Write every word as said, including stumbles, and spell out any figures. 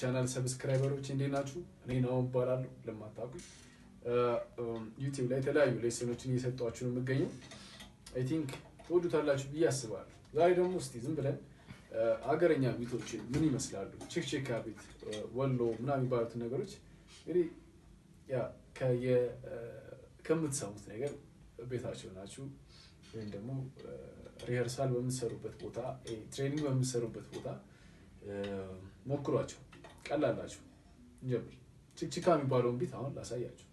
ቻናል ሰብስክራይበሮች እንዴት ናችሁ? እኔ ነው እባላለሁ ለማታውቁኝ ዩቲዩብ ላይ የተለያዩ ሌሰኖችን እየሰጧችሁ ነው የምገኘው። አይ ቲንክ ትወዱታላችሁ ብዬ አስባለሁ። ዛሬ ደግሞ እስቲ ዝም ብለን አገረኛ ቤቶችን ምን ይመስላሉ ቺክቺካ ቤት ወሎ ምናምን የሚባሉት ነገሮች እንግዲህ ያ ከየ ከምትሰሙት ነገር ቤታችሁ ናችሁ ወይም ደግሞ ሪሄርሳል በምትሰሩበት ቦታ ትሬኒንግ በምትሰሩበት ቦታ ሞክሯቸው ቀላላችሁ እንጀምር። ቺክቺካ የሚባለውን ቤት አሁን ላሳያችሁ።